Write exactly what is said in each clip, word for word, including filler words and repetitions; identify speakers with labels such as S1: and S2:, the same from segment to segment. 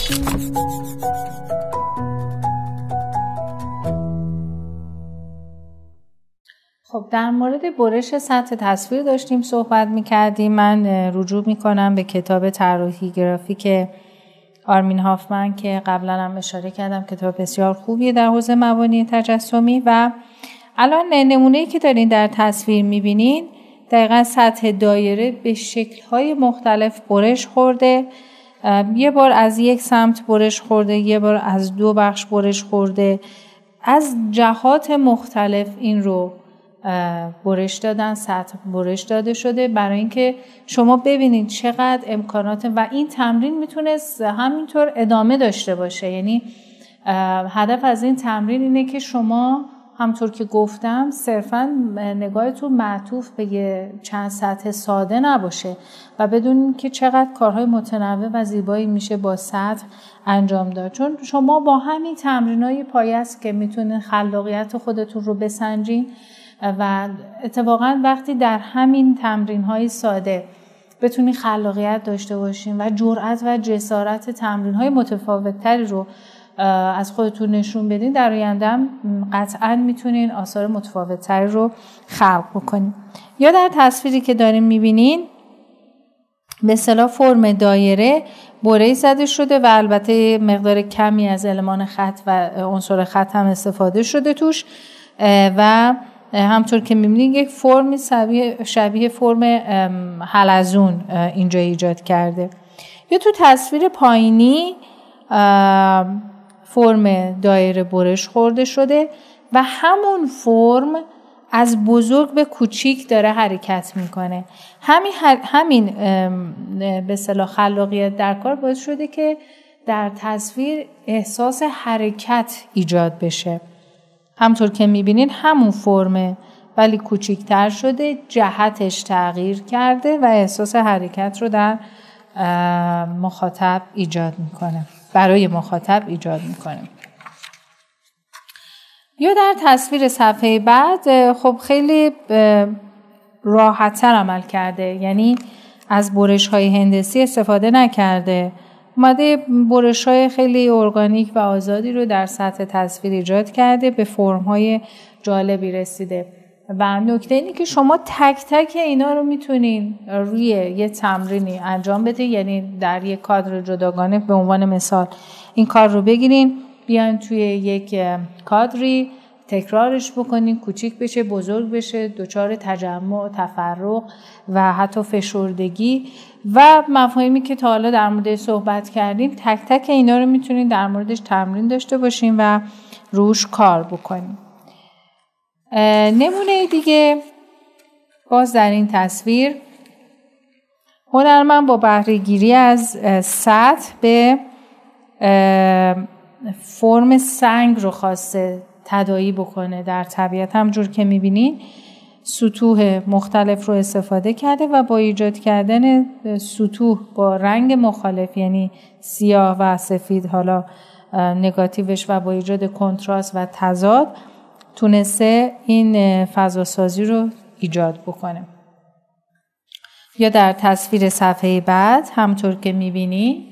S1: خب در مورد برش سطح تصویر داشتیم صحبت می‌کردیم. من رجوع می‌کنم به کتاب طراحی گرافیک آرمین هافمن که قبلا هم اشاره کردم، کتاب بسیار خوبیه در حوزه مبانی تجسمی. و الان نمونه‌ای که دارین در تصویر می‌بینین دقیقاً سطح دایره به شکل‌های مختلف برش خورده. یه بار از یک سمت برش خورده، یه بار از دو بخش برش خورده، از جهات مختلف این رو برش دادن، سطح برش داده شده برای اینکه شما ببینید چقدر امکانات و این تمرین میتونه همینطور ادامه داشته باشه. یعنی هدف از این تمرین اینه که شما همطور که گفتم صرفاً نگاهتون معطوف به یه چند سطح ساده نباشه و بدونید که چقدر کارهای متنوع و زیبایی میشه با سطح انجام داد. چون شما با همین تمرینای پایه است که میتونید خلاقیت خودتون رو بسنجین و اتفاقاً وقتی در همین تمرین‌های ساده بتونید خلاقیت داشته باشین و جرأت و جسارت تمرین‌های متفاوت‌تری رو از خودتون نشون بدین، در آینده هم قطعاً میتونین آثار متفاوت‌تری رو خلق بکنین. یا در تصویری که دارین می‌بینین به اصطلاح فرم دایره بره‌ای زده شده و البته مقدار کمی از المان خط و عنصر خط هم استفاده شده توش و همطور که می‌بینید یک فرم شبیه شبیه فرم حلزون اینجا ایجاد کرده. یا تو تصویر پایینی فرم دایره برش خورده شده و همون فرم از بزرگ به کوچیک داره حرکت میکنه. همین همین به اصطلاح خلاقیت در کار باعث شده که در تصویر احساس حرکت ایجاد بشه. همطور که میبینید همون فرمه ولی کوچیک‌تر شده، جهتش تغییر کرده و احساس حرکت رو در مخاطب ایجاد میکنه، برای مخاطب ایجاد میکنه. یا در تصویر صفحه بعد خب خیلی راحت‌تر عمل کرده، یعنی از برش‌های هندسی استفاده نکرده، اومده برش‌های خیلی ارگانیک و آزادی رو در سطح تصویر ایجاد کرده، به فرم‌های جالبی رسیده. و نکته اینه که شما تک تک اینا رو میتونین روی یه تمرینی انجام بدین، یعنی در یک کادر جداگانه به عنوان مثال این کار رو بگیرین، بیاین توی یک کادری تکرارش بکنین، کوچیک بشه، بزرگ بشه، دچار تجمع، تفرق و حتی فشردگی و مفاهیمی که تا حالا در موردش صحبت کردیم، تک تک اینا رو میتونین در موردش تمرین داشته باشین و روش کار بکنین. نمونه دیگه باز در این تصویر هنرمند با بهره گیری از سطح به فرم سنگ رو خواسته تداعی بکنه در طبیعت. همجور که میبینین سطوح مختلف رو استفاده کرده و با ایجاد کردن سطوح با رنگ مخالف، یعنی سیاه و سفید حالا نگاتیوش، و با ایجاد کنتراست و تضاد تونسته این فضاسازی رو ایجاد بکنه. یا در تصویر صفحه بعد همطور که میبینی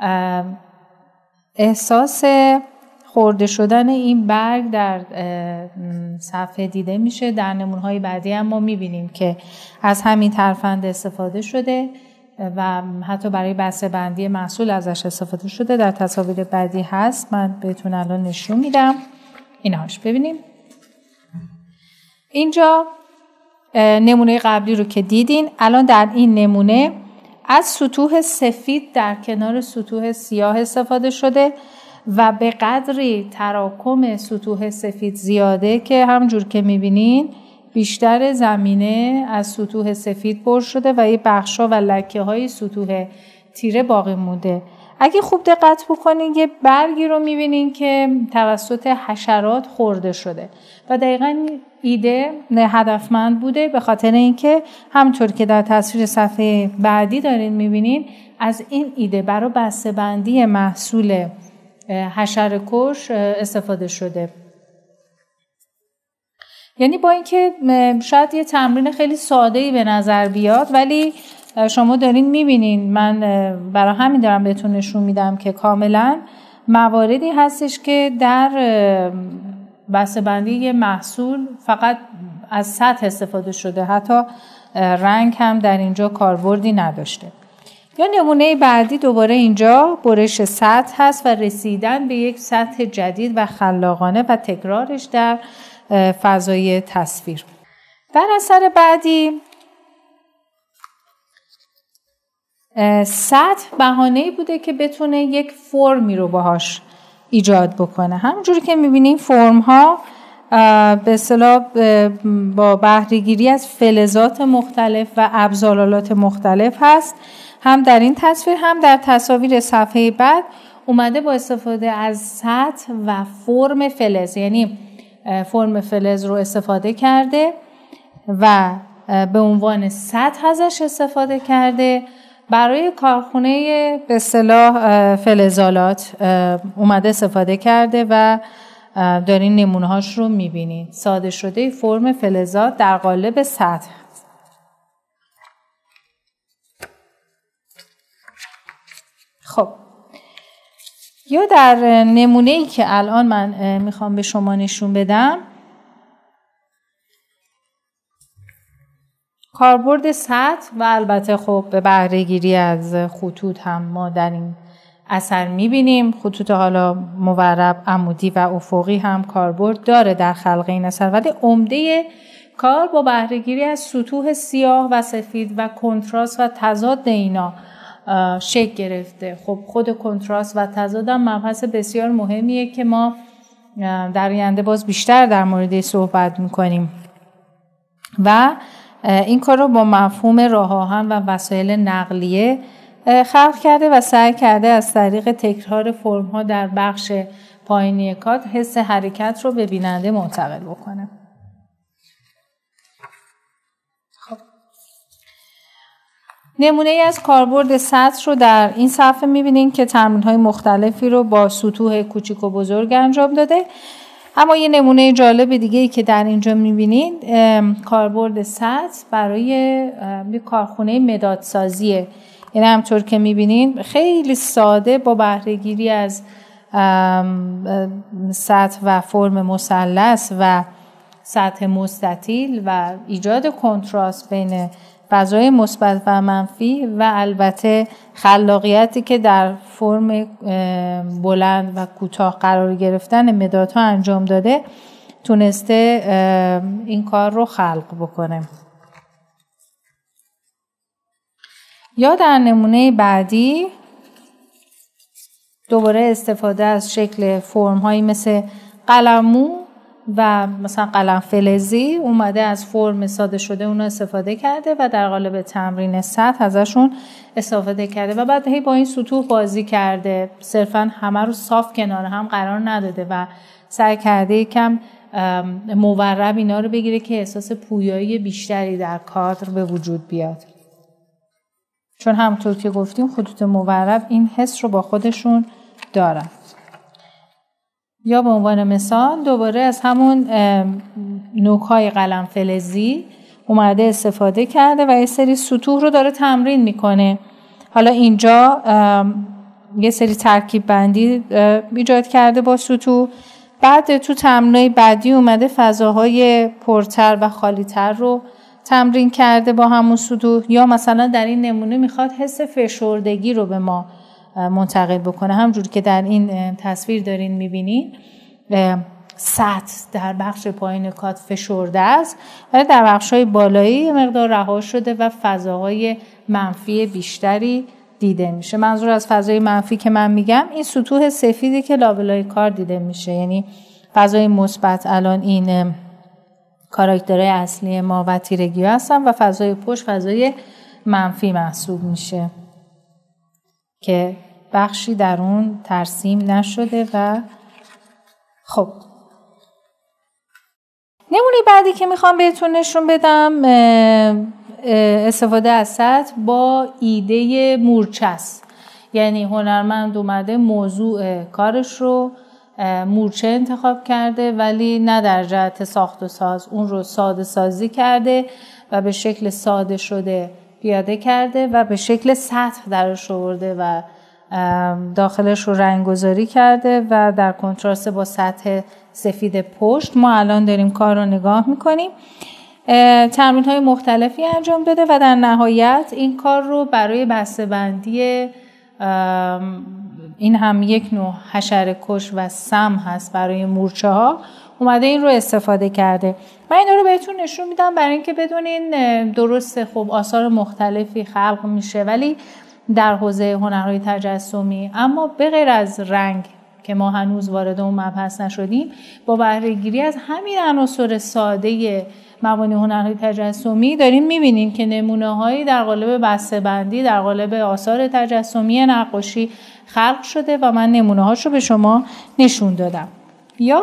S1: احساس خورده شدن این برگ در صفحه دیده میشه. در نمونه‌های بعدی هم ما میبینیم که از همین ترفند استفاده شده و حتی برای بسته بندی محصول ازش استفاده شده. در تصاویر بعدی هست، من بهتون الان نشون میدم. اینهاش ببینیم. اینجا نمونه قبلی رو که دیدین، الان در این نمونه از سطوح سفید در کنار سطوح سیاه استفاده شده و به قدری تراکم سطوح سفید زیاده که همجور که میبینین بیشتر زمینه از سطوح سفید پر شده و یه بخشا و لکه های سطوح تیره باقی مونده. اگه خوب دقت بکنین یه برگی رو میبینین که توسط حشرات خورده شده و دقیقاً ایده هدفمند بوده، به خاطر اینکه همطور که در تصویر صفحه بعدی دارین میبینین از این ایده برای بسته‌بندی محصول حشره‌کش استفاده شده. یعنی با اینکه شاید یه تمرین خیلی ساده‌ای به نظر بیاد، ولی شما دارین میبینین، من برای همین دارم بهتون نشون میدم که کاملا مواردی هستش که در بسته‌بندی یه محصول فقط از سطح استفاده شده، حتی رنگ هم در اینجا کاربردی نداشته. یا نمونه بعدی دوباره اینجا برش سطح هست و رسیدن به یک سطح جدید و خلاقانه و تکرارش در فضای تصویر. در اثر بعدی سطح بهانه‌ای بوده که بتونه یک فرمی رو باهاش ایجاد بکنه. همونجوری که می‌بینیم فرم ها به اصطلاح با بهره‌گیری از فلزات مختلف و ابزارالات مختلف هست. هم در این تصویر هم در تصاویر صفحه بعد اومده با استفاده از سطح و فرم فلز، یعنی فرم فلز رو استفاده کرده و به عنوان سطح ازش استفاده کرده برای کارخونه به اصطلاح فلزالات اومده استفاده کرده و دارین نمونه‌هاش رو می‌بینید. ساده شده فرم فلزات در قالب سطح. خب یا در نمونه‌ای که الان من میخوام به شما نشون بدم، کاربرد سطح و البته خب به بهره گیری از خطوط هم ما در این اثر میبینیم. خطوط حالا مورب، عمودی و افقی هم کاربرد داره در خلق این اثر، ولی عمده کار با بهره گیری از سطوح سیاه و سفید و کنتراست و تضاد اینا شکل گرفته. خب خود کنتراست و تضاد هم مبحث بسیار مهمیه که ما در آینده باز بیشتر در مورد صحبت میکنیم و این کار رو با مفهوم راه آهن و وسایل نقلیه خلق کرده و سعی کرده از طریق تکرار فرم ها در بخش پایینی کادر حس حرکت رو به بیننده منتقل بکنه. خب نمونه ای از کاربرد سطح رو در این صفحه می‌بینید که تمرین‌های مختلفی رو با سطوح کوچیک و بزرگ انجام داده. اما یه نمونه جالب دیگه ای که در اینجا می‌بینید کاربرد سطح برای یک کارخونه مدادسازیه. یعنی همطور که می‌بینید خیلی ساده با بهره گیری از سطح و فرم مثلث و سطح مستطیل و ایجاد کنتراست بین فضای مثبت و منفی و البته خلاقیتی که در فرم بلند و کوتاه قرار گرفتن مدادها انجام داده، تونسته این کار رو خلق بکنه. یا در نمونه بعدی دوباره استفاده از شکل فرم هایی مثل قلمو و مثلا قلم فلزی اومده از فرم ساده شده اونو استفاده کرده و در قالب تمرین سطح ازشون استفاده کرده و بعد هی با این سطوح بازی کرده، صرفا همه رو صاف کنار هم قرار نداده و سعی کرده یکم مورب اینا رو بگیره که احساس پویایی بیشتری در کادر به وجود بیاد. چون همونطور که گفتیم خطوط مورب این حس رو با خودشون دارن. یا به عنوان مثال دوباره از همون نوک‌های قلم فلزی اومده استفاده کرده و یه سری سطوح رو داره تمرین میکنه. حالا اینجا یه سری ترکیب بندی ایجاد کرده با سطوح. بعد تو تمرینای بعدی اومده فضاهای پرتر و خالی‌تر رو تمرین کرده با همون سطوح. یا مثلا در این نمونه میخواد حس فشردگی رو به ما منتقل بکنه. همجور که در این تصویر دارین میبینین سطح در بخش پایین کادر فشرده است ولی در بخش‌های بالایی مقدار رها شده و فضاهای منفی بیشتری دیده میشه. منظور از فضای منفی که من میگم این سطوح سفیدی که لابلای کار دیده میشه، یعنی فضای مثبت الان این کاراکترهای اصلی ما و تیرگی هستن و فضای پشت فضای منفی محسوب میشه که بخشی در اون ترسیم نشده. و خب نمونه بعدی که میخوام بهتون نشون بدم استفاده از سطح با ایده مورچه است. یعنی هنرمند اومده موضوع کارش رو مورچه انتخاب کرده ولی نه در جهت ساخت و ساز، اون رو ساده سازی کرده و به شکل ساده شده پیاده کرده و به شکل سطح درش آورده و داخلش رو رنگ‌گذاری کرده و در کنتراست با سطح سفید پشت ما الان داریم کار رو نگاه میکنیم. تمرین‌های مختلفی انجام داده و در نهایت این کار رو برای بسته‌بندی، این هم یک نوع حشره‌کش و سم هست برای مورچه ها، اومده این رو استفاده کرده. من این رو بهتون نشون میدم برای اینکه بدونین درسته خب آثار مختلفی خلق میشه ولی در حوزه هنرهای تجسمی، اما به غیر از رنگ که ما هنوز وارد اون مبحث نشدیم، با بهره گیری از همین عناصر ساده مبانی هنرهای تجسمی داریم میبینیم که نمونه هایی در قالب بسته‌بندی در قالب آثار تجسمی نقاشی خلق شده و من نمونه هاشو به شما نشون دادم. یا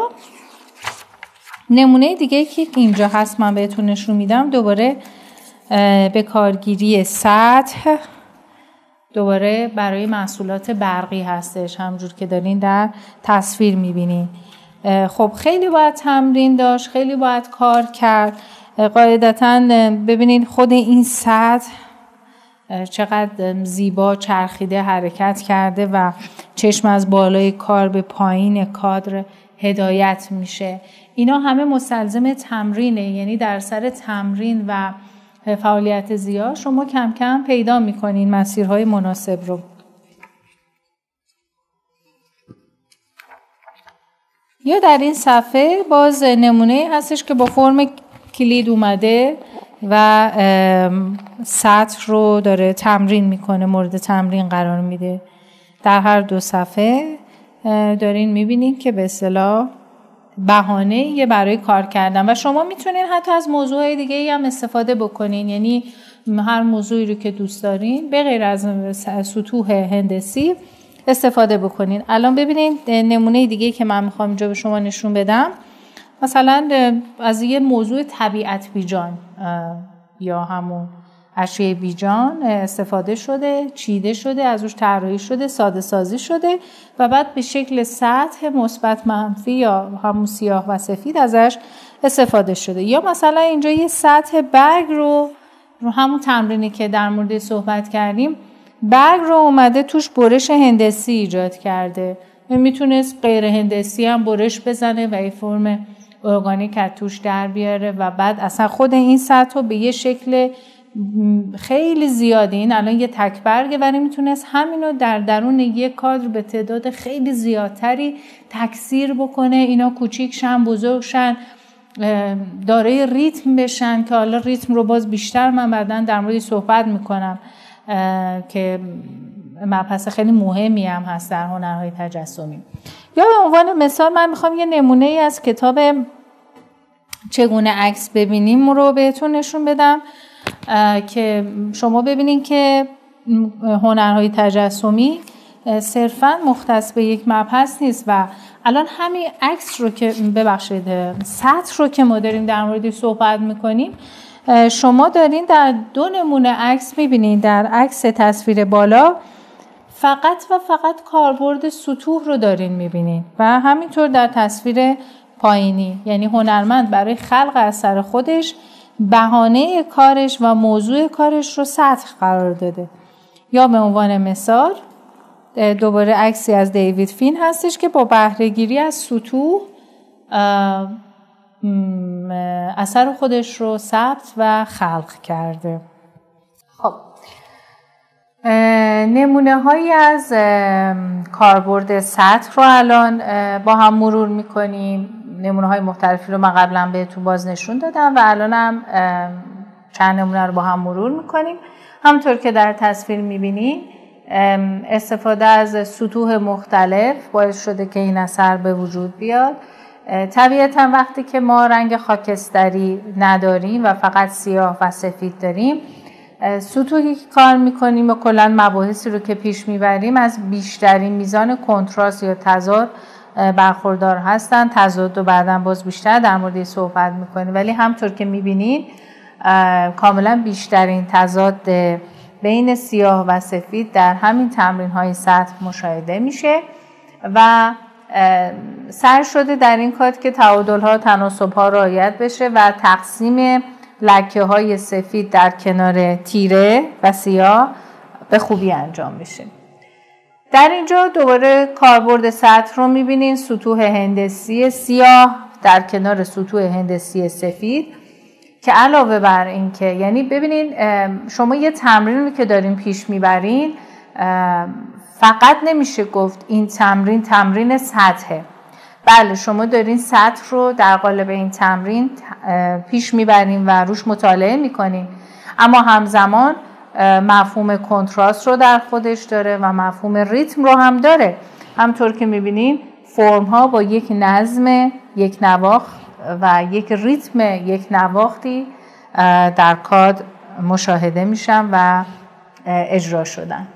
S1: نمونه دیگه که اینجا هست من بهتون نشون میدم، دوباره به کارگیری سطح، دوباره برای محصولات برقی هستش، همجور که دارین در تصویر میبینین. خب خیلی باید تمرین داشت، خیلی باید کار کرد. قاعدتاً ببینین خود این سطح چقدر زیبا چرخیده حرکت کرده و چشم از بالای کار به پایین کادر هدایت میشه. اینا همه مستلزم تمرینه، یعنی در سر تمرین و فعالیت زیاد شما کم کم پیدا میکنین مسیرهای مناسب رو. یا در این صفحه باز نمونه هستش که با فرم کلید اومده و سطح رو داره تمرین میکنه، مورد تمرین قرار میده. در هر دو صفحه دارین میبینین که به اصطلاح بهانه یه برای کار کردن و شما میتونین حتی از موضوعهای دیگه هم استفاده بکنین، یعنی هر موضوعی رو که دوست دارین به غیر از سطوح هندسی استفاده بکنین. الان ببینین نمونه دیگه که من میخوام اینجا به شما نشون بدم، مثلا از یه موضوع طبیعت بیجان یا همون اشیاء بیجان استفاده شده، چیده شده، از روش طراحی شده، ساده سازی شده و بعد به شکل سطح مثبت منفی یا همون سیاه و سفید ازش استفاده شده. یا مثلا اینجا یه سطح برگ رو رو همون تمرینی که در مورد صحبت کردیم، برگ رو اومده توش برش هندسی ایجاد کرده. میتونست غیر هندسی هم برش بزنه و یه فرم ارگانیک از توش در بیاره و بعد اصلا خود این سطح رو به یه شکل خیلی زیادی، این الان یه تک برگه ولی میتونست همینو در درون یک کادر به تعداد خیلی زیادتری تکثیر بکنه، اینا کوچیک شن، بزرگ شن، دارای ریتم بشن که حالا ریتم رو باز بیشتر من بعداً در موردی صحبت میکنم که مبحث خیلی مهمی هم هست در هنرهای تجسمی. یا به عنوان مثال من میخوام یه نمونه ای از کتاب چگونه عکس ببینیم رو بهتون نشون بدم که شما ببینین که هنرهای تجسمی صرفاً مختص به یک مبحث نیست و الان همین عکس رو که ببخشید سطح رو که ما داریم در موردش صحبت میکنیم، شما دارین در دو نمونه عکس میبینین. در عکس تصویر بالا فقط و فقط کاربرد سطوح رو دارین میبینین و همینطور در تصویر پایینی، یعنی هنرمند برای خلق اثر خودش بهانه کارش و موضوع کارش رو سطح قرار داده. یا به عنوان مثال دوباره عکسی از دیوید فین هستش که با بهره گیری از سطوح اثر خودش رو ثبت و خلق کرده. خب نمونه هایی از کاربرد سطح رو الان با هم مرور میکنیم. نمونه های مختلفی رو من قبلا بهتون باز نشون دادم و الان هم چند نمونه رو با هم مرور میکنیم. همونطور که در تصویر میبینید استفاده از سطوح مختلف باعث شده که این اثر به وجود بیاد. طبیعتا وقتی که ما رنگ خاکستری نداریم و فقط سیاه و سفید داریم، سطوحی که کار میکنیم و کلا مباحثی رو که پیش میبریم از بیشترین میزان کنتراست یا تضاد برخوردار هستن. تضاد رو بعداً باز بیشتر در مورد صحبت میکنیم، ولی همطور که میبینید کاملا بیشترین تضاد بین سیاه و سفید در همین تمرین های سطح مشاهده میشه و سر شده در این کار که تعادل ها، تناسب ها رعایت بشه و تقسیم لکه های سفید در کنار تیره و سیاه به خوبی انجام میشه. در اینجا دوباره کاربرد سطح رو میبینین، سطوح هندسی سیاه در کنار سطوح هندسی سفید که علاوه بر این که یعنی ببینین شما یه تمرینی که دارین پیش میبرین فقط نمیشه گفت این تمرین تمرین سطحه. بله شما دارین سطح رو در قالب این تمرین پیش میبرین و روش مطالعه میکنین، اما همزمان مفهوم کنتراست رو در خودش داره و مفهوم ریتم رو هم داره. همطور که میبینین فرم ها با یک نظم یک نواخت و یک ریتم یک نواختی در کاد مشاهده میشن و اجرا شدن.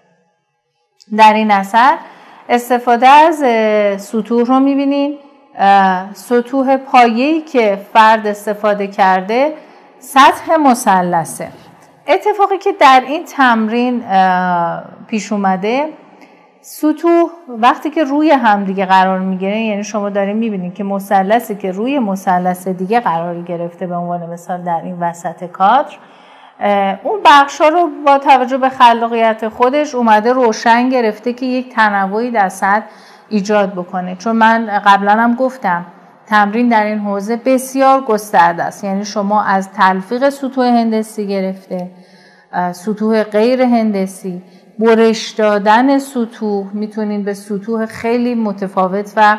S1: در این اثر استفاده از سطوح رو میبینین، سطوح پایه‌ای که فرد استفاده کرده سطح مثلثه. اتفاقی که در این تمرین پیش اومده، سطوح وقتی که روی هم دیگه قرار میگیره، یعنی شما دارین میبینید که مثلثی که روی مثلث دیگه قرار گرفته به عنوان مثال در این وسط کادر، اون بخشا رو با توجه به خلاقیت خودش اومده روشن گرفته که یک تنوعی در سطح ایجاد بکنه. چون من قبلا هم گفتم تمرین در این حوزه بسیار گسترده است، یعنی شما از تلفیق سطوح هندسی گرفته سطوح غیر هندسی، برش دادن سطوح، میتونین به سطوح خیلی متفاوت و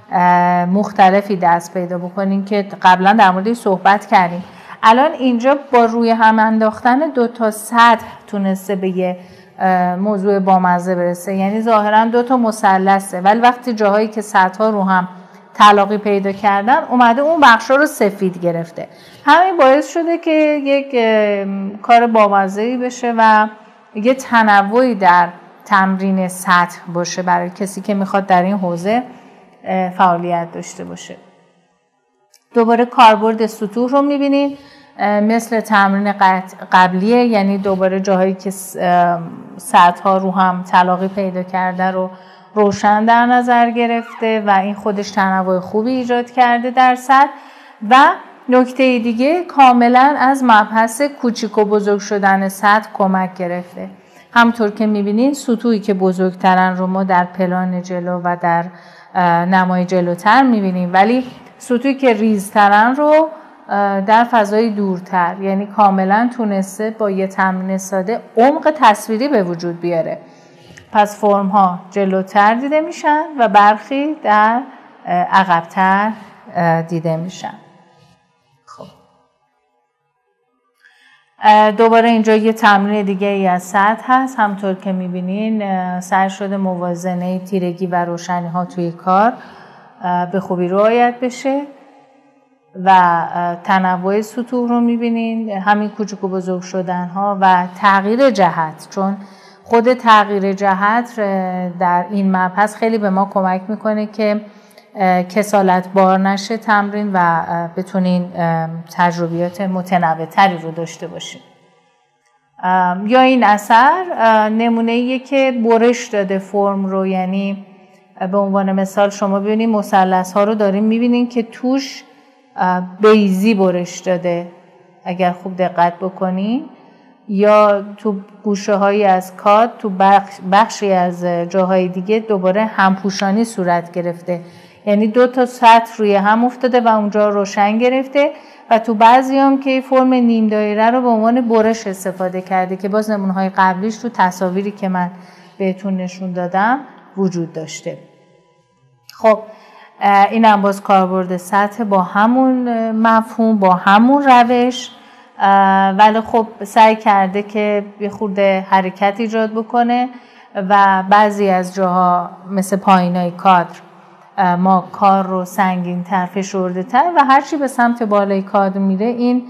S1: مختلفی دست پیدا بکنین که قبلا در موردش صحبت کردیم. الان اینجا با روی هم انداختن دو تا سطح تونسته به یه موضوع بامزه برسه، یعنی ظاهرا دو تا مثلثه ولی وقتی جاهایی که سطح ها رو هم تلاقی پیدا کردن اومده اون بخشا رو سفید گرفته. همین باعث شده که یک کار بامزه‌ای بشه و یه تنوعی در تمرین سطح باشه برای کسی که میخواد در این حوزه فعالیت داشته باشه. دوباره کاربرد سطوح رو میبینید مثل تمرین قبلیه، یعنی دوباره جاهایی که سطح ها رو هم تلاقی پیدا کرده رو روشن در نظر گرفته و این خودش تنوع خوبی ایجاد کرده در سطح. و نکته دیگه کاملا از مبحث کوچیک و بزرگ شدن سطح کمک گرفته. همطور که میبینید سطوحی که بزرگترن رو ما در پلان جلو و در نمای جلوتر میبینیم، ولی سطوحی که ریزترن رو در فضای دورتر، یعنی کاملا تونسته با یه تمرین ساده عمق تصویری به وجود بیاره. پس فرم ها جلوتر دیده میشن و برخی در عقبتر دیده میشن. خب دوباره اینجا یه تمرین دیگه ای از سطح هست. همطور که میبینین سعی شده موازنه تیرگی و روشنی ها توی کار به خوبی رعایت بشه و تنوع سطوح رو میبینین، همین کوچک و بزرگ شدن ها و تغییر جهت، چون خود تغییر جهت در این مبحث خیلی به ما کمک میکنه که کسالت بار نشه تمرین و بتونین تجربیات متنوع تری رو داشته باشین. یا این اثر نمونه ایه که برش داده فرم رو، یعنی به عنوان مثال شما ببینید مثلث ها رو داریم میبینین که توش بیضی برش داده اگر خوب دقت بکنین، یا تو گوشه هایی از کاد تو بخش بخشی از جاهای دیگه دوباره همپوشانی صورت گرفته، یعنی دو تا سطح روی هم افتاده و اونجا روشن گرفته و تو بعضی هم که فرم نیم دایره رو به عنوان برش استفاده کرده که باز نمونه های قبلیش تو تصاویری که من بهتون نشون دادم وجود داشته. خب این هم باز کاربرد سطح با همون مفهوم با همون روش، ولی خب سعی کرده که یه خورده حرکت ایجاد بکنه و بعضی از جاها مثل پایینای کادر ما کار رو سنگین تر فشرده تر و هرچی به سمت بالای کادر میره این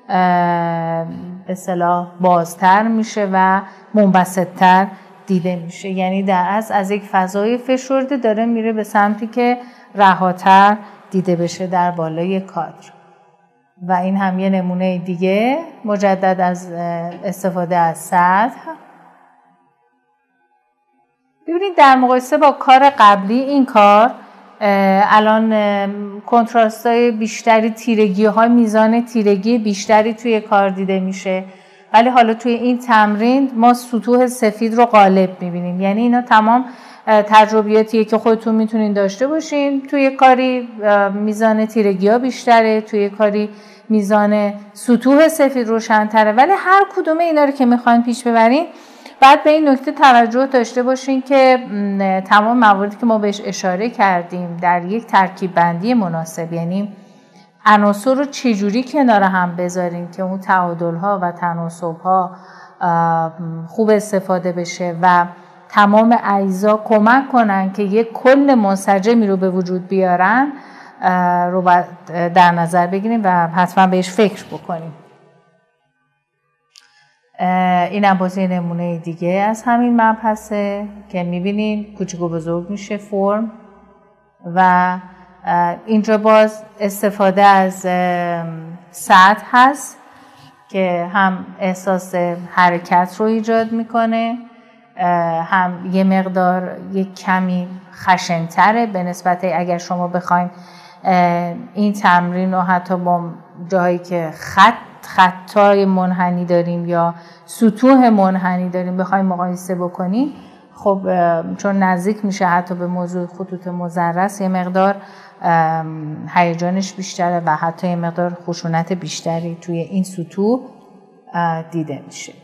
S1: به اصطلاح بازتر میشه و منبسط تر دیده میشه، یعنی در اصل از یک فضای فشرده داره میره به سمتی که رهاتر دیده بشه در بالای کادر. و این هم یه نمونه دیگه مجدد از استفاده از سطح. ببینید در مقایسه با کار قبلی این کار الان کنتراست های بیشتری، تیرگی های میزان تیرگی بیشتری توی کار دیده میشه، ولی حالا توی این تمرین ما سطوح سفید رو غالب میبینیم. یعنی اینا تمام تجربیاتیه که خودتون میتونین داشته باشین. توی کاری میزان تیرگی ها بیشتره، توی کاری میزان سطوح سفید روشن‌تره، ولی هر کدوم اینا رو که میخواین پیش ببرین بعد به این نکته توجه داشته باشین که تمام مواردی که ما بهش اشاره کردیم در یک ترکیب بندی مناسب، یعنی عناصر رو چجوری کنار هم بذاریم که اون تعادل‌ها و تناسب‌ها خوب استفاده بشه و تمام اجزا کمک کنن که یک کل منسجمی رو به وجود بیارن رو باید در نظر بگیریم و حتما بهش فکر بکنیم. اینم باز یه نمونه دیگه از همین مبحثه که میبینین کوچیک و بزرگ میشه فرم و اینجا باز استفاده از سطح هست که هم احساس حرکت رو ایجاد میکنه، هم یه مقدار یک کمی خشن‌تره به نسبت اگر شما بخواین این تمرین رو حتی با جایی که خط خطای منحنی داریم یا سطوح منحنی داریم بخوایم مقایسه بکنیم، خب چون نزدیک میشه حتی به موضوع خطوط مضرس یه مقدار هیجانش بیشتره و حتی یه مقدار خشونت بیشتری توی این سطوح دیده میشه.